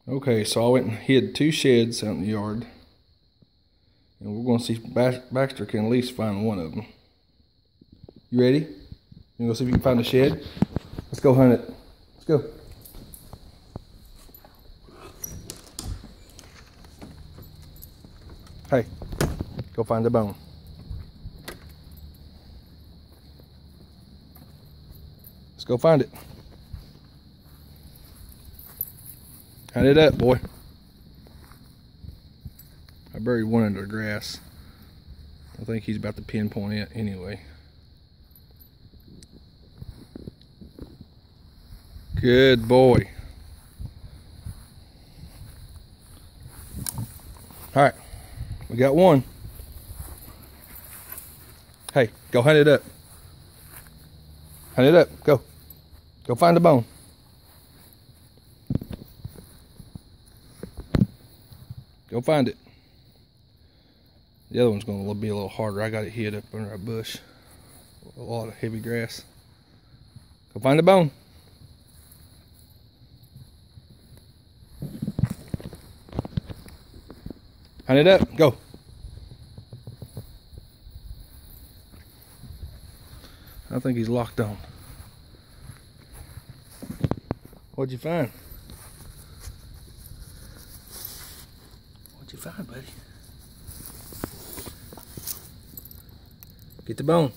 Okay, so I went and hid 2 sheds out in the yard. And we're going to see if Baxter can at least find one of them. You ready? You gonna see if you can find a shed? Let's go hunt it. Let's go. Hey, go find the bone. Let's go find it. Hunt it up, boy. I buried one under the grass. I think he's about to pinpoint it anyway. Good boy. All right, we got one. Hey, go hunt it up. Hunt it up, go. Go find the bone. Go find it. The other one's gonna be a little harder. I got it hid up under a bush. A lot of heavy grass. Go find the bone. Hunt it up, go. I think he's locked on. What'd you find? What'd you find, buddy? Get the bone.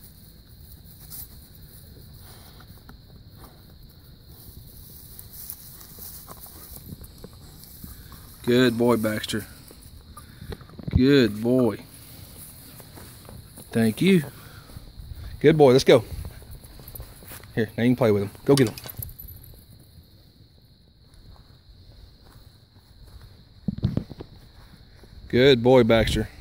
Good boy, Baxter. Good boy. Thank you. Good boy, let's go. Here, now you can play with him. Go get him. Good boy, Baxter.